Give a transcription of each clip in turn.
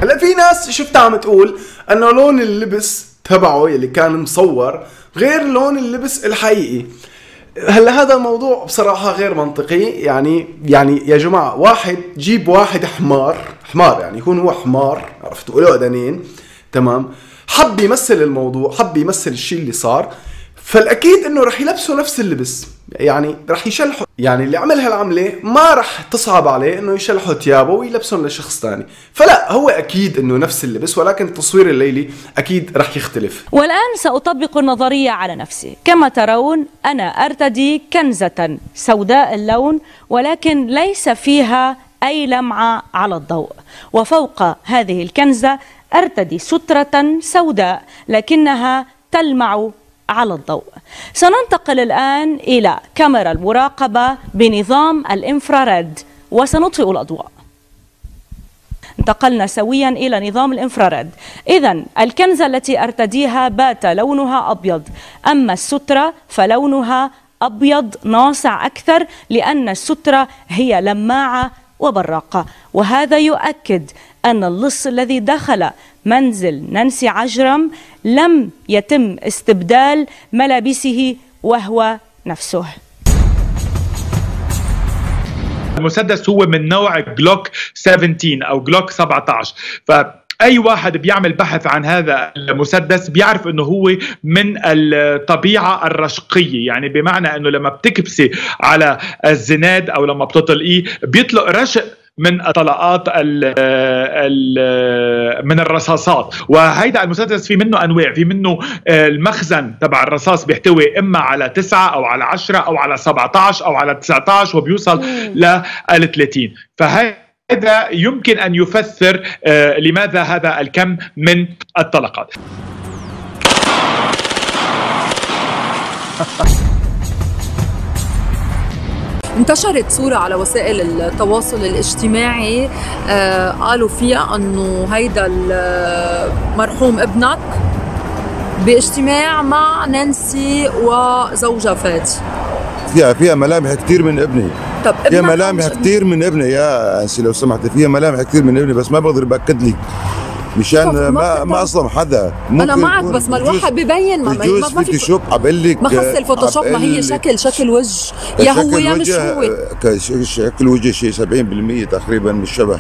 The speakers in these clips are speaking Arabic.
هلا في ناس شفتها عم تقول انه لون اللبس تبعه اللي كان مصور غير لون اللبس الحقيقي. هلا هذا الموضوع بصراحة غير منطقي. يعني يا جماعة، واحد جيب واحد حمار يعني يكون هو حمار، عرفتوا له أذنين، تمام، حب يمثل الموضوع، حب يمثل الشيء اللي صار، فالأكيد إنه رح يلبسوا نفس اللبس، يعني رح يشلحوا. يعني اللي عمل هالعملة ما رح تصعب عليه إنه يشلحوا ثيابه ويلبسهم لشخص ثاني، فلا هو أكيد إنه نفس اللبس، ولكن التصوير الليلي أكيد رح يختلف. والآن سأطبق النظرية على نفسي. كما ترون أنا أرتدي كنزة سوداء اللون، ولكن ليس فيها أي لمعة على الضوء، وفوق هذه الكنزة أرتدي سترة سوداء لكنها تلمع على الضوء. سننتقل الآن إلى كاميرا المراقبة بنظام الإنفراريد وسنطفئ الأضواء. انتقلنا سويا إلى نظام الإنفراريد. إذن الكنزة التي أرتديها بات لونها أبيض، أما السترة فلونها أبيض ناصع أكثر، لأن السترة هي لماعة وبراقة، وهذا يؤكد أن اللص الذي دخل منزل نانسي عجرم لم يتم استبدال ملابسه وهو نفسه. المسدس هو من نوع جلوك 17 أو جلوك 17. أي واحد بيعمل بحث عن هذا المسدس بيعرف أنه هو من الطبيعة الرشقية، يعني بمعنى أنه لما بتكبسي على الزناد أو لما بتطلقيه بيطلق رشق من طلقات من الرصاصات. وهيدا المسدس في منه انواع، في منه المخزن تبع الرصاص بيحتوي اما على 9 او على 10 او على 17 او على 19 وبيوصل ل 30. فهذا يمكن ان يفسر لماذا هذا الكم من الطلقات. انتشرت صورة على وسائل التواصل الاجتماعي قالوا فيها أنه هيدا المرحوم ابنك باجتماع مع نانسي وزوجها فادي. فيها ملامح كثير من ابني. طب فيها ملامح كثير من ابني يا أنسي لو سمحت، فيها ملامح كثير من ابني، بس ما بقدر بأكد لك مشان ما اصلا حدا. انا معك، بس ما الواحد ببين ما في فوتوشوب. عبالك ما خص الفوتوشوب، ما هي شكل وجه، يا هو يا مش هو. شكل وجه شيء 70% تقريبا مش شبه.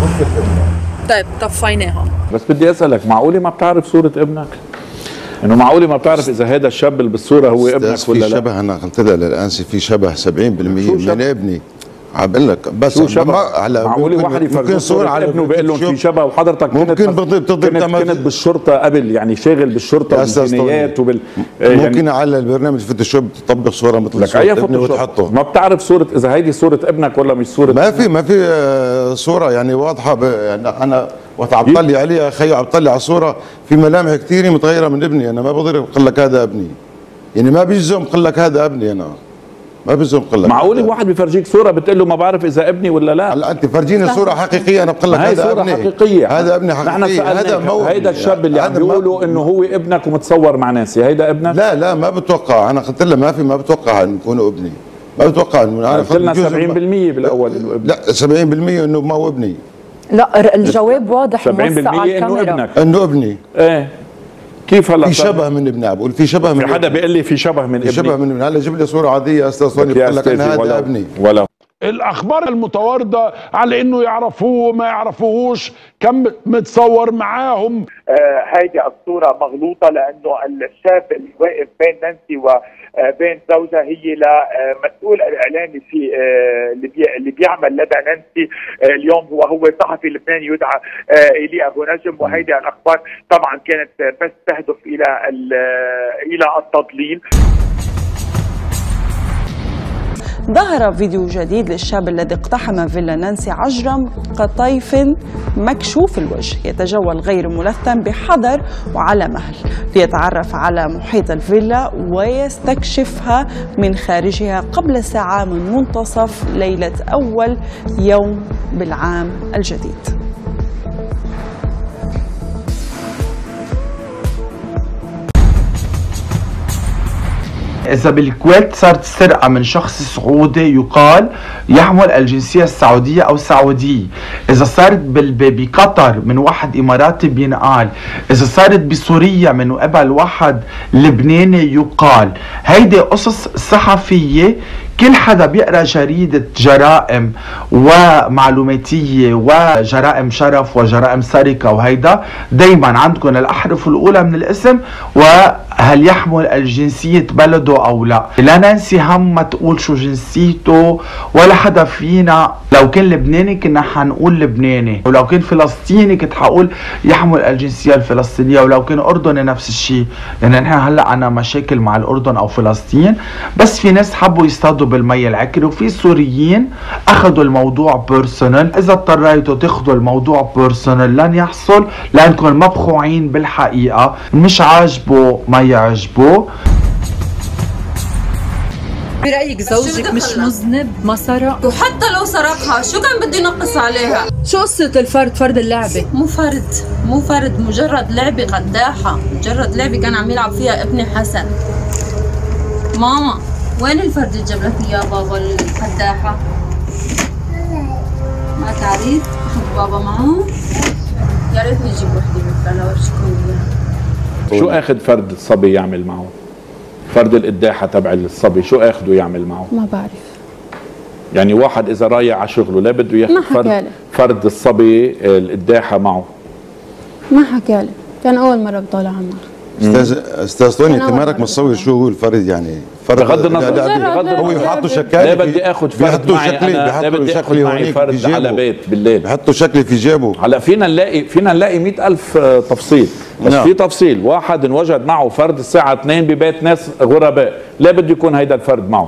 طيب طفيناها. بس بدي اسالك، معقوله ما بتعرف صوره ابنك؟ انه معقوله ما بتعرف اذا هذا الشاب اللي بالصوره هو ابنك ولا لا؟ في شبه، انا قلت لها للانسي في شبه 70% من ابني. عم لك بس معقول واحد يفرجوا صورة على ابنه وبيقول لهم في شبه، وحضرتك كنت بالشرطه قبل، يعني شاغل بالشرطه بالجنايات ممكن على البرنامج فوتوشوب تطبق صوره مثل صورة ابني وتحطه. ما بتعرف صوره اذا هيدي صوره ابنك ولا مش صوره؟ ما في صوره يعني واضحه. يعني انا وقت عم بطلع عليها خيو، عم بطلع على الصوره في ملامح كثيره متغيره من ابني. انا ما بقدر اقول لك هذا ابني، يعني ما بيلزم اقول لك هذا ابني. انا ما بيلزم اقول لك. معقول واحد بيفرجيك صوره بتقول له ما بعرف اذا ابني ولا لا؟ هلا انت فرجيني صوره حقيقيه، انا بقول لك هذا ابني. صورة حقيقيه، هذا ابني حقيقي. هذا موهبه. هيدا الشاب اللي عم بيقولوا انه هو ابنك ومتصور مع ناسي، هيدا ابنك؟ لا ما بتوقع. انا قلت له ما بتوقع انه يكون ابني، ما بتوقع انه. انا قلنا 70% بالاول انه ابنك. لا 70% انه ما هو ابني. لا الجواب واضح 70% انه ابنك. انه ابني. ايه كيف هلا؟ في شبه من ابني. بقول في شبه من في حدا بيقول لي في شبه من ابني. شبه من ابني. هلا جيب لي صوره عاديه استاذ صوني بقول لك انا هذا ابني. ولا الاخبار المتوارده على انه يعرفوه ما يعرفوهوش، كم متصور معاهم. هيدي الصوره مغلوطه، لانه الشاب اللي واقف بين نانسي وبين زوجها هي لمسؤول الاعلامي في اللي بيعمل لدى نانسي اليوم، هو صحفي لبناني يدعى ايلي ابو نجم. وهيدي الاخبار طبعا كانت بس تهدف الى التضليل. ظهر فيديو جديد للشاب الذي اقتحم فيلا نانسي عجرم كطيف مكشوف الوجه يتجول غير ملثم بحذر وعلى مهل ليتعرف على محيط الفيلا ويستكشفها من خارجها قبل ساعة من منتصف ليلة أول يوم بالعام الجديد. إذا بالكويت صارت سرقة من شخص سعودي يقال يحمل الجنسية السعودية أو السعودية. إذا صارت بقطر من واحد إماراتي بينقال. إذا صارت بسوريا من قبل واحد لبناني يقال. هيدي قصص صحفية. كل حدا بيقرأ جريدة جرائم ومعلوماتية وجرائم شرف وجرائم سرقة وهيدا دايما عندكم الأحرف الأولى من الاسم وهل يحمل الجنسية بلده أو لا. لا ننسي هم ما تقول شو جنسيته، ولا حدا فينا لو كان لبناني كنا حنقول لبناني، ولو كان فلسطيني كنت حقول يحمل الجنسية الفلسطينية، ولو كان أردني نفس الشيء. يعني نحن هلا عنا مشاكل مع الأردن أو فلسطين، بس في ناس حبوا يصطادوا بالمي العكر، وفي سوريين اخذوا الموضوع بيرسونال. اذا اضطريتوا تاخذوا الموضوع بيرسونال لن يحصل، لانكم مبخوعين بالحقيقه، مش عاجبه ما يعجبه. برأيك زوجك مش مذنب ما سرق؟ وحتى لو سرقها شو كان بده ينقص عليها؟ شو قصة الفرد؟ فرد اللعبة مو فرد مجرد لعبة قداحة، مجرد لعبة كان عم يلعب فيها ابني حسن. ماما وين الفرد اللي جاب لك اياه بابا القداحة؟ ما تعرف؟ اخذ بابا معه؟ يا ريتني اجيب وحدة مثلها ورجيكم اياها. شو اخذ فرد الصبي يعمل معه؟ فرد القداحة تبع الصبي شو اخذه يعمل معه؟ ما بعرف. يعني واحد اذا رايح على شغله لا بده ياخذ فرد الصبي القداحة معه؟ ما حكالي، كان اول مرة بطالع عنه. استاذ طوني انت مالك متصور شو هو الفرد؟ يعني فرد بغض النظر هو يحطوا شكالي، لا بدي اخذ فرد معي انا، لا بدي اخذ معي فرد على بيت بالليل، بحطوا شكلي في جيبه. هلا فينا نلاقي 100,000 تفصيل، بس في تفصيل واحد انوجد معه فرد الساعة 2 ببيت ناس غرباء، لا بده يكون هيدا الفرد معه.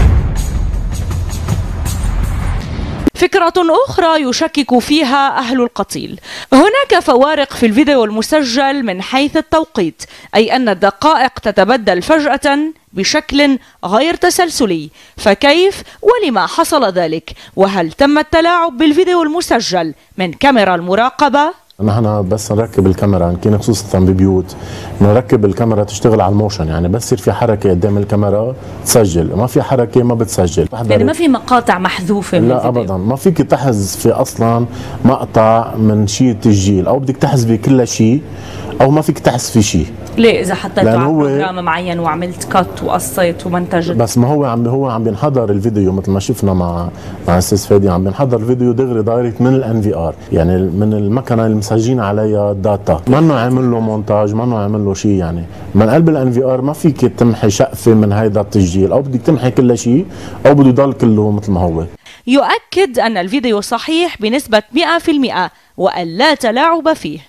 فكرة أخرى يشكك فيها أهل القتيل. هناك فوارق في الفيديو المسجل من حيث التوقيت، أي أن الدقائق تتبدل فجأة بشكل غير تسلسلي، فكيف ولما حصل ذلك؟ وهل تم التلاعب بالفيديو المسجل من كاميرا المراقبة؟ نحن بس نركب الكاميرا، يمكن خصوصا ببيوت نركب الكاميرا تشتغل على الموشن، يعني بس يصير في حركه قدام الكاميرا تسجل، ما في حركه ما بتسجل. يعني ما في مقاطع محذوفه من لا ابدا، ما فيك تحذفي اصلا مقطع من شيء تسجيل، او بدك تحذفي كل شيء او ما فيك تحذفي شيء. ليه اذا حطيته على بروجرام معين وعملت كات وقصيت ومنتجت؟ بس ما هو عم بينحضر الفيديو مثل ما شفنا مع استاذ فادي، عم بينحضر الفيديو دغري دايركت من الان في ار، يعني من المكنه اللي مسجلين عليها الداتا، ما عامل له مونتاج، ما عامل له شيء. يعني من قلب الان في ار ما فيك تمحي شقفه من هيدا التسجيل، او بدك تمحي كل شيء او بده يضل كله مثل ما هو. يؤكد ان الفيديو صحيح بنسبه 100% وان لا تلاعب فيه.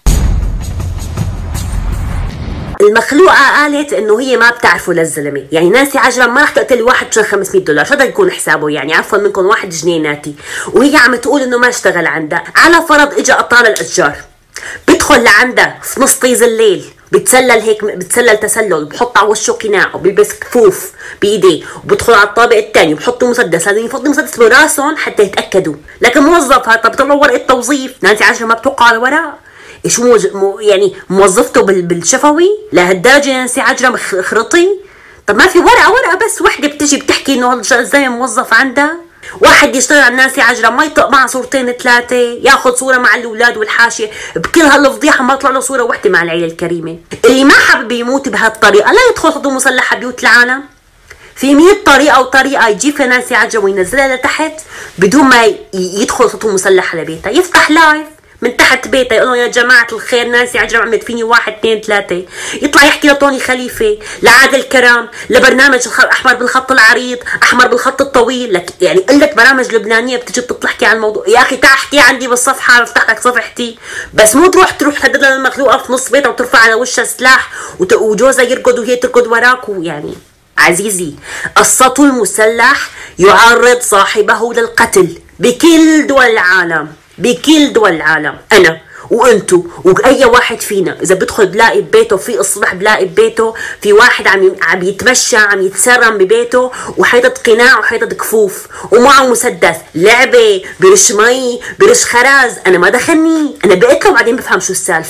المخلوقه قالت انه هي ما بتعرفه للزلمه، يعني نانسي عجرم ما رح تقتل واحد عشان $500، شو بده يكون حسابه؟ يعني عفوا منكم 1 جنيناتي، وهي عم تقول انه ما اشتغل عندها. على فرض اجى قطار الاشجار بدخل لعندها في نص طيز الليل، بتسلل هيك، بتسلل تسلل، بحط على وشه قناع وبيلبس كفوف بايديه، وبدخل على الطابق الثاني وبحطوا مسدس، لازم يفضوا مسدس براسهم حتى يتاكدوا. لكن موظف هذا بيطلعوا ورقه توظيف، نانسي عجرم ما بتوقع على الورق. شو يعني موظفته بالشفوي لهالدرجه؟ نانسي عجرم خرطي؟ طب ما في ورقه بس وحده بتجي بتحكي انه الزلمه موظف عندها؟ واحد يشتغل على نانسي عجرم ما يطلق معها صورتين 3، ياخذ صوره مع الاولاد والحاشيه، بكل هالفضيحه ما طلع له صوره وحده مع العيله الكريمه. اللي ما حابب يموت بهالطريقه لا يدخل خطوه مسلحه بيوت العالم. في 100 طريقه وطريقه يجيب فيها نانسي عجرم وينزلها لتحت بدون ما يدخل خطوه مسلحه لبيتها، يفتح لايف من تحت بيته يقولوا يا جماعة الخير نانسي عجرم عملت فيني 1 2 3، يطلع يحكي لطوني خليفة، لعادل كرام، لبرنامج أحمر بالخط العريض، أحمر بالخط الطويل، لك يعني قلة برامج لبنانية بتجي بتحكي عن الموضوع. يا أخي تعال احكي عندي بالصفحة بفتح لك صفحتي، بس مو تروح تهدد للمخلوقة في نص بيتها وترفع على وشها سلاح وجوزها يركض وهي تركض وراك. يعني عزيزي، السطو المسلح يعرض صاحبه للقتل بكل دول العالم، بكل دول العالم. انا وانتو واي واحد فينا اذا بدخل بلاقي ببيته في الصبح بلاقي ببيته في واحد عم يتمشى عم يتسرم ببيته وحيطة قناع وحيطة كفوف ومعه مسدس، لعبه، برش مي، برش خرز، انا ما دخلني، انا بقتله وبعدين بفهم شو السالفه.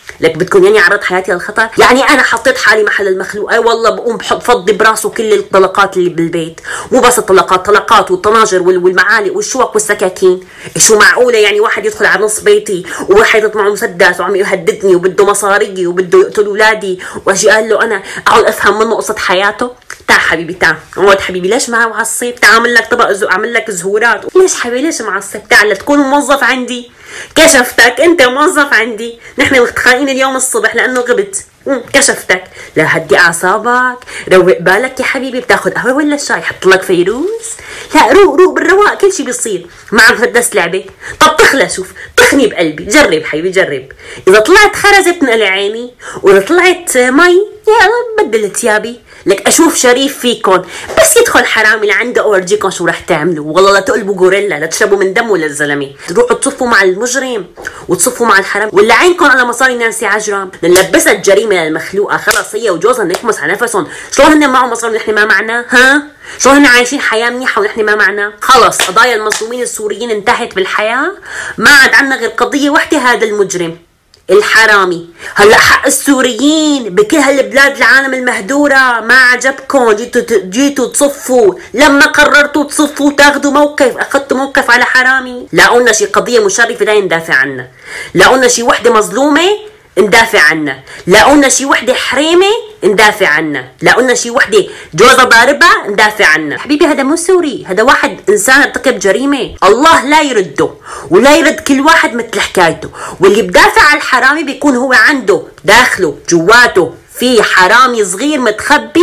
لك بدكم يعني عرض حياتي للخطر؟ يعني انا حطيت حالي محل المخلوق. اي والله بقوم بفضي براسه كل الطلقات اللي بالبيت، مو بس الطلقات والطناجر والمعالق والشوك والسكاكين. شو معقوله يعني واحد يدخل على نص بيتي وواحد معه مسدس وعم يهددني وبده مصاري وبده يقتل اولادي، واجي قال له انا اقعد افهم منه قصه حياته؟ تعال حبيبي تعال اقعد حبيبي، ليش معصب؟ تعال اعمل لك طبق اعمل لك زهورات. ليش حبيبي ليش معصب؟ تعال تكون موظف عندي. كشفتك انت موظف عندي، نحن متخانقين اليوم الصبح لانه غبت. كشفتك. لا هدي اعصابك، روق بالك يا حبيبي. بتاخذ قهوه ولا شاي؟ حط لك فيروز؟ لا روق بالرواق، كل شيء بيصير. مع مسدس لعبه. طب تخلى شوف، طخني بقلبي. جرب حبيبي جرب. اذا طلعت خرزه بتنقلي عيني، واذا طلعت مي يا بدل ثيابي. لك اشوف شريف فيكم، بس يدخل حرامي لعنده اورجيكم شو رح تعملوا. والله لا تقلبوا غوريلا، لا تشربوا من دمه للزلمه. تروحوا تصفوا مع المجرم وتصفوا مع الحرام، ولا عينكم على مصاري نانسي عجرم. نلبسها الجريمه للمخلوقه، خلص هي وجوزها نكمس على نفسهم. شلون هن معهم مصاري ونحن ما معنا؟ ها؟ شلون هن عايشين حياه منيحه ونحن ما معنا؟ خلص قضايا المظلومين السوريين انتهت بالحياه، ما عاد عندنا غير قضيه وحده، هذا المجرم الحرامي. هلا حق السوريين بكل هالبلاد العالم المهدوره ما عجبكم، جيتوا تصفوا. لما قررتوا تصفوا تاخذوا موقف، اخذتوا موقف على حرامي. لاقوا شي قضيه مشرفه لا ندافع عنها، لاقوا شي وحده مظلومه ندافع عنها، لاقوا شي وحده حريمه ندافع عنها، لاقوا شي وحده جوزها ضاربها ندافع عنها. حبيبي هذا مو سوري، هذا واحد انسان ارتكب جريمه، الله لا يرده ولا يرد كل واحد مثل حكايته. واللي بدافع عن الحرامي بيكون هو عنده داخله جواته في حرامي صغير متخبي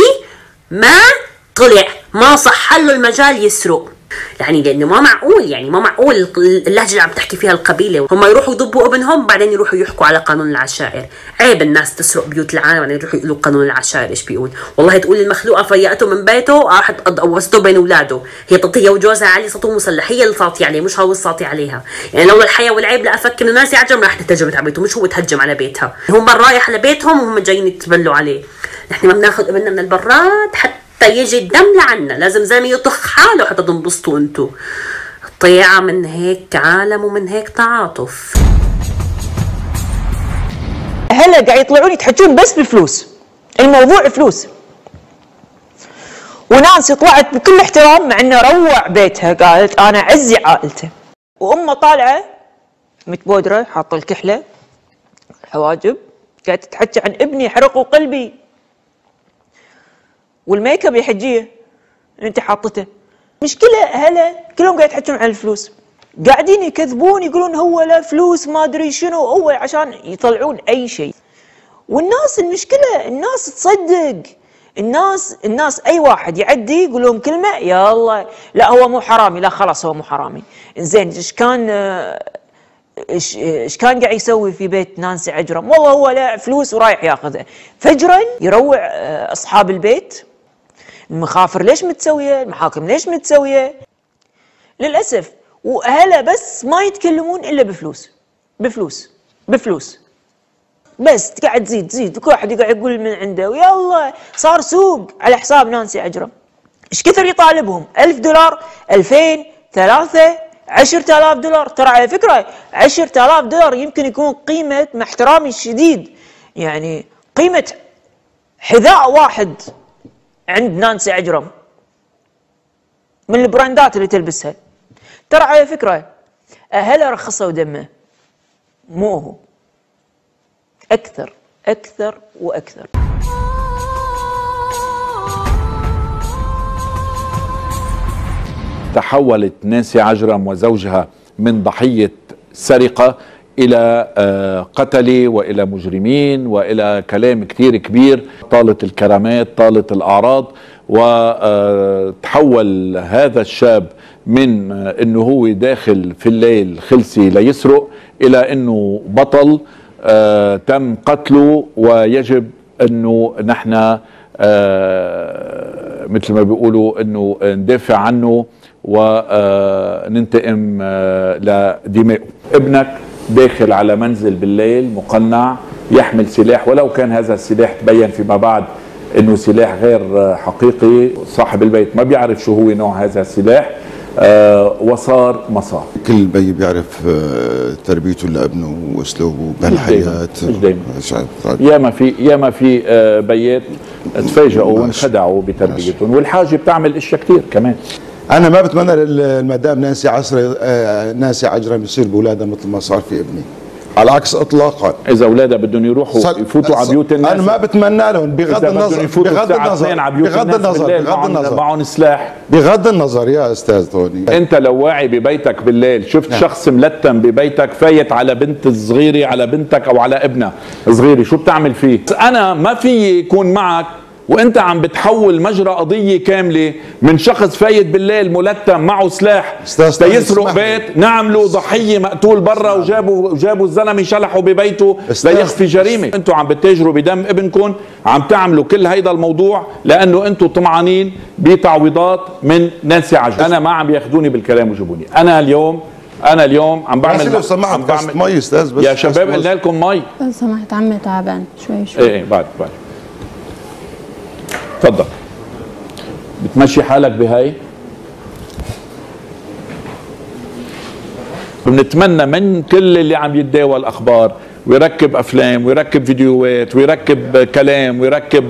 ما طلع، ما صح له المجال يسرق. يعني لانه ما معقول، يعني ما معقول اللهجه اللي عم تحكي فيها القبيله، هم يروحوا يضبوا ابنهم بعدين يروحوا يحكوا على قانون العشائر. عيب الناس تسرق بيوت العالم بعدين يروحوا يقولوا قانون العشائر ايش بيقول. والله تقول المخلوقه فيقته من بيته راحت قوسته بين اولاده، هي هي وجوزها علي صوته مسلح، هي اللي صاطي عليه مش هو الصاطي عليها. يعني لولا الحياه والعيب لا افكر انه ناس يعجم راح تهجمت على بيته، مش هو تهجم على بيتها. هم رايح لبيتهم وهم جايين يتبلوا عليه. نحن ما بناخذ ابننا من البراد حتى يجي الدم لعنا، لازم زلمه يطخ حاله حتى تنبسطوا انتو. طيعة من هيك عالم ومن هيك تعاطف. هلا قاعد يطلعون يتحجون بس بالفلوس، الموضوع فلوس. ونانسي طلعت بكل احترام مع انه روع بيتها، قالت انا عزي عائلته. وامه طالعه متبودره حاطه الكحله الحواجب، قاعده تتحكي عن ابني حرقوا قلبي والميك اب يا حجيه انت حاطته. مشكله هلا كلهم قاعد يحكون عن الفلوس، قاعدين يكذبون يقولون هو لا فلوس ما ادري شنو هو عشان يطلعون اي شيء. والناس المشكله الناس تصدق، الناس اي واحد يعدي يقول لهم كلمه يلا لا هو مو حرامي، لا خلاص هو مو حرامي. زين ايش كان قاعد يسوي في بيت نانسي عجرم؟ والله هو لا فلوس ورايح ياخذها. فجرا يروع اصحاب البيت، المخافر ليش متسويه؟ المحاكم ليش متسويه؟ للاسف. واهلا بس ما يتكلمون الا بفلوس بفلوس بفلوس بس. قاعد تزيد كل واحد قاعد يقول من عنده ويلا صار سوق على حساب نانسي عجرم. ايش كثر يطالبهم؟ $1000 2000 3 $10,000. ترى على فكره $10,000 يمكن يكون قيمه، مع احترامي الشديد يعني قيمه حذاء واحد عند نانسي عجرم من البراندات اللي تلبسها. ترى على فكرة أهلها رخصوا دمه، مو هو. أكثر وأكثر. تحولت نانسي عجرم وزوجها من ضحية سرقة إلى قتلة وإلى مجرمين وإلى كلام كتير كبير. طالت الكرامات، طالت الأعراض، وتحول هذا الشاب من أنه هو داخل في الليل خلسي ليسرق إلى أنه بطل تم قتله، ويجب أنه نحن مثل ما بيقولوا أنه ندافع عنه وننتقم لدمائه. ابنك داخل على منزل بالليل مقنع يحمل سلاح، ولو كان هذا السلاح تبين فيما بعد انه سلاح غير حقيقي، صاحب البيت ما بيعرف شو هو نوع هذا السلاح. وصار مصاب. كل بي بيعرف تربيته لابنه واسلوبه بهالحياه. مش دايما. ياما في بيات تفاجئوا وانخدعوا بتربيتهم، والحاجه بتعمل اشياء كثير كمان. انا ما بتمنى للمدام نانسي عجرم يصير باولادها مثل ما صار في ابني، على العكس اطلاقا. اذا اولادها بدهم يروحوا يفوتوا على بيوت الناس، انا ما بتمنى لهم بغض النظر معهم سلاح. بغض النظر يا استاذ توني، انت لو واعي ببيتك بالليل شفت شخص ملتم ببيتك فايت على بنت صغيره، على بنتك او على ابنها صغيره، شو بتعمل فيه؟ انا ما في يكون معك وانت عم بتحول مجرى قضيه كامله من شخص فايت بالليل ملتم معه سلاح ليسرق بيت، نعمله ضحيه مقتول برا وجابوا الزلمه شلحوا ببيته ليخفي جريمه. انتم عم بتتاجروا بدم ابنكم، عم تعملوا كل هيدا الموضوع لانه انتم طمعانين بتعويضات من نانسي عجرم. انا ما عم ياخذوني بالكلام وجيبوني. انا اليوم عم بعمل لو سمحت كاسة مي استاذ، بس يا شباب قلنا لكم مي لو سمحت. عمي تعبان شوي. ايه بعد تفضل. بتمشي حالك بهاي. بنتمنى من كل اللي عم يتداول اخبار ويركب افلام ويركب فيديوهات ويركب كلام ويركب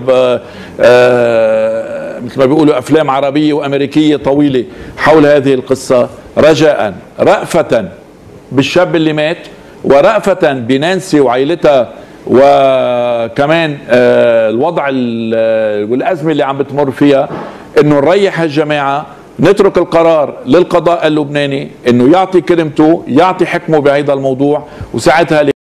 مثل ما بيقولوا افلام عربيه وامريكيه طويله حول هذه القصه، رجاء رأفة بالشاب اللي مات ورأفة بنانسي وعائلتها، وكمان الوضع والأزمة اللي عم بتمر فيها، انه نريح هالجماعة، نترك القرار للقضاء اللبناني انه يعطي كلمته، يعطي حكمه بهذا الموضوع، وساعتها